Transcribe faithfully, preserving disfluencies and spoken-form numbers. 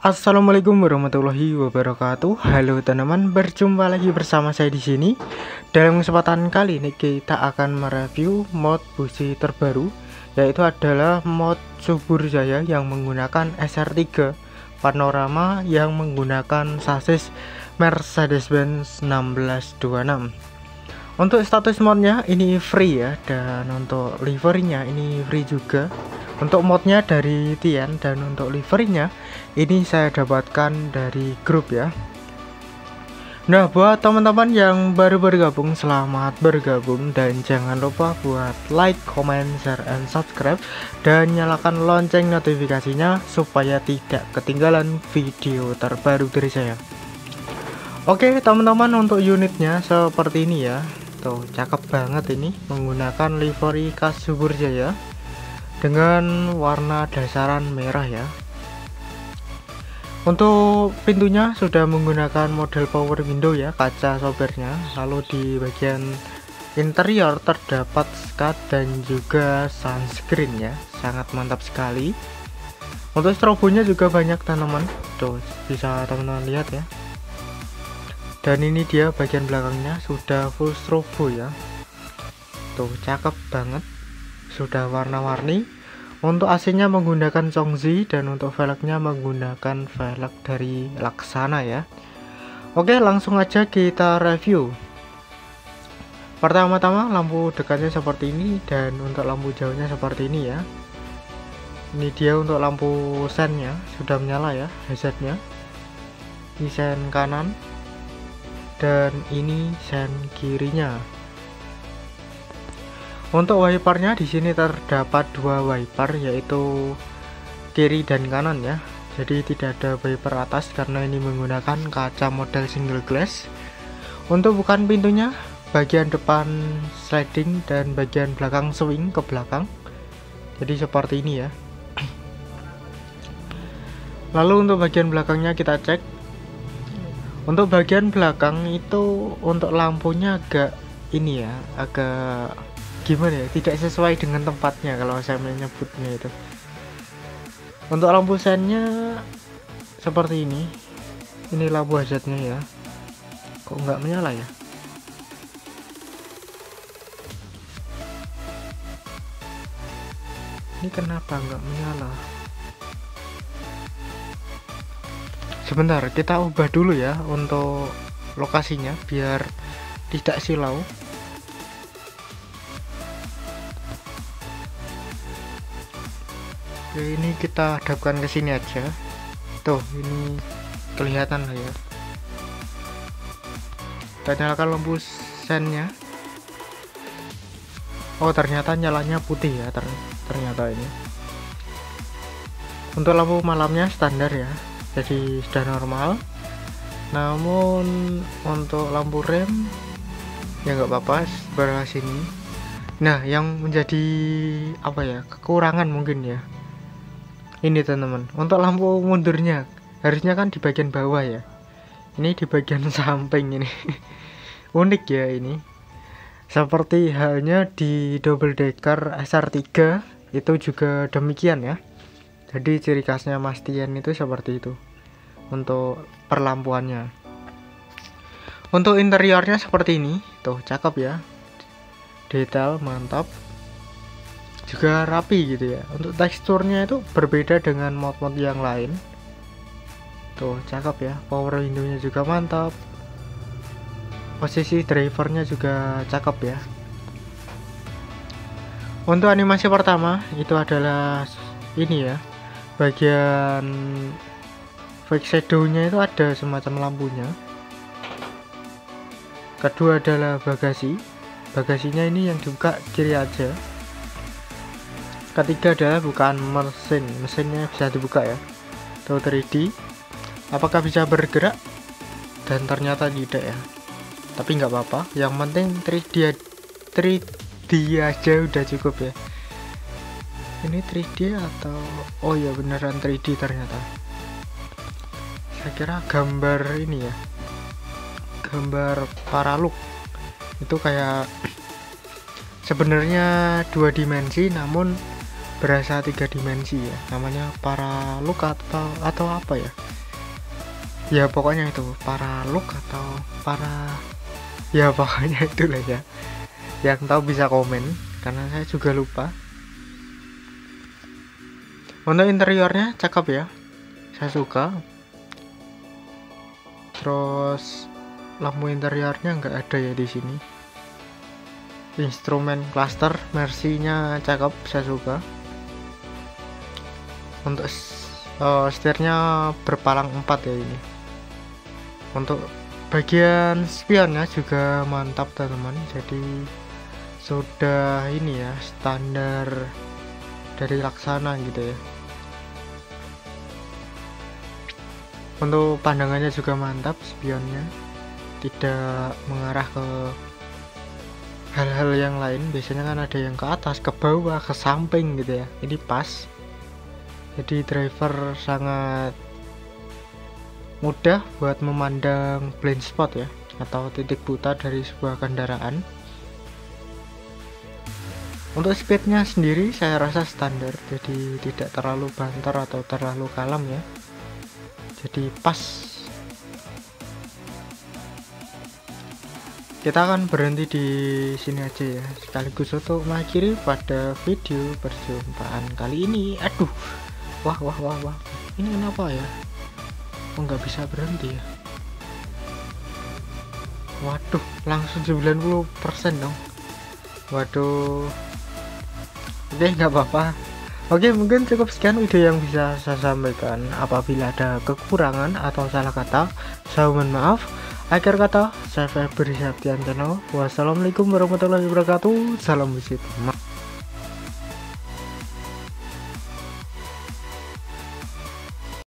Assalamualaikum warahmatullahi wabarakatuh. Halo teman-teman, berjumpa lagi bersama saya di sini. Dalam kesempatan kali ini kita akan mereview mod busi terbaru, yaitu adalah mod Subur Jaya yang menggunakan S R tiga Panorama yang menggunakan sasis Mercedes-Benz enam belas dua puluh enam. Untuk status modnya ini free ya, dan untuk liverynya ini free juga. Untuk modnya dari Tian, dan untuk liverynya ini saya dapatkan dari grup ya. Nah, buat teman-teman yang baru bergabung, selamat bergabung, dan jangan lupa buat like, comment, share, and subscribe, dan nyalakan lonceng notifikasinya supaya tidak ketinggalan video terbaru dari saya. Oke teman-teman, untuk unitnya seperti ini ya. Tuh, cakep banget ini, menggunakan livery khas Subur Jaya dengan warna dasaran merah ya. Untuk pintunya sudah menggunakan model power window ya, kaca sobernya. Lalu di bagian interior terdapat skat dan juga sunscreen ya, sangat mantap sekali. Untuk strobonya juga banyak teman-teman, tuh bisa teman-teman lihat ya. Dan ini dia bagian belakangnya sudah full strobo ya. Tuh cakep banget, sudah warna-warni. Untuk A C-nya menggunakan Chongzi, dan untuk velgnya menggunakan velg dari Laksana ya. Oke, langsung aja kita review. Pertama-tama lampu dekatnya seperti ini, dan untuk lampu jauhnya seperti ini ya. Ini dia untuk lampu sennya sudah menyala ya, hazardnya. Ini sen kanan, dan ini sen kirinya. Untuk wipernya di sini terdapat dua wiper, yaitu kiri dan kanan ya. Jadi tidak ada wiper atas karena ini menggunakan kaca model single glass. Untuk bukaan pintunya, bagian depan sliding dan bagian belakang swing ke belakang. Jadi seperti ini ya. Lalu untuk bagian belakangnya kita cek. Untuk bagian belakang itu untuk lampunya agak ini ya, agak gimana ya, tidak sesuai dengan tempatnya kalau saya menyebutnya itu. Untuk lampu sennya seperti ini. Ini lampu hazardnya ya. Kok nggak menyala ya? Ini kenapa nggak menyala? Sebentar, kita ubah dulu ya untuk lokasinya biar tidak silau. Oke, ini kita hadapkan ke sini aja. Tuh, ini kelihatan lah ya. Kita nyalakan lampu sennya. Oh, ternyata nyalanya putih ya, ter ternyata ini. Untuk lampu malamnya standar ya, jadi sudah normal. Namun untuk lampu rem ya nggak apa-apa, sebelah sini. Nah, yang menjadi apa ya, kekurangan mungkin ya, ini teman-teman, untuk lampu mundurnya harusnya kan di bagian bawah ya, ini di bagian samping ini. Unik ya ini, seperti halnya di double decker S R tiga itu juga demikian ya. Jadi ciri khasnya Mas Tian itu seperti itu untuk perlampuannya. Untuk interiornya seperti ini, tuh cakep ya, detail mantap, juga rapi gitu ya. Untuk teksturnya itu berbeda dengan mod-mod yang lain. Tuh cakep ya, power window-nya juga mantap. Posisi drivernya juga cakep ya. Untuk animasi pertama itu adalah ini ya, bagian fake shadow-nya itu ada semacam lampunya. Kedua adalah bagasi. Bagasinya ini yang dibuka kiri aja. Ketiga adalah bukaan mesin, mesinnya bisa dibuka ya. Tuh tiga D, apakah bisa bergerak? Dan ternyata tidak ya, tapi nggak apa-apa, yang penting tiga D tiga D aja udah cukup ya. Ini tiga D atau oh ya beneran tiga D ternyata. Saya kira gambar ini ya, gambar paraluk itu kayak sebenarnya dua dimensi namun berasa tiga dimensi ya, namanya paraluk atau atau apa ya, Ya pokoknya itu para look atau para, ya pokoknya itulah ya. Yang tahu bisa komen karena saya juga lupa. Untuk interiornya cakep ya, saya suka. Terus lampu interiornya nggak ada ya di sini. Instrumen cluster Mercy-nya cakep, saya suka. Untuk uh, setirnya berpalang empat ya ini. Untuk bagian spionnya juga mantap teman-teman, jadi sudah ini ya standar dari Laksana gitu ya. Untuk pandangannya juga mantap, spionnya tidak mengarah ke hal-hal yang lain. Biasanya kan ada yang ke atas, ke bawah, ke samping gitu ya. Ini pas, jadi driver sangat mudah buat memandang blind spot ya, atau titik buta dari sebuah kendaraan. Untuk speednya sendiri saya rasa standar, jadi tidak terlalu banter atau terlalu kalem ya, jadi pas. Kita akan berhenti di sini aja ya, sekaligus untuk mengakhiri pada video perjumpaan kali ini. Aduh, wah wah wah wah, ini kenapa ya? Oh, nggak bisa berhenti ya. Waduh, langsung sembilan puluh persen dong. Waduh. Oke, nggak apa-apa. Oke, mungkin cukup sekian video yang bisa saya sampaikan. Apabila ada kekurangan atau salah kata, saya mohon maaf. Akhir kata, saya Febri Septian channel. Wassalamualaikum warahmatullahi wabarakatuh. Salam musik.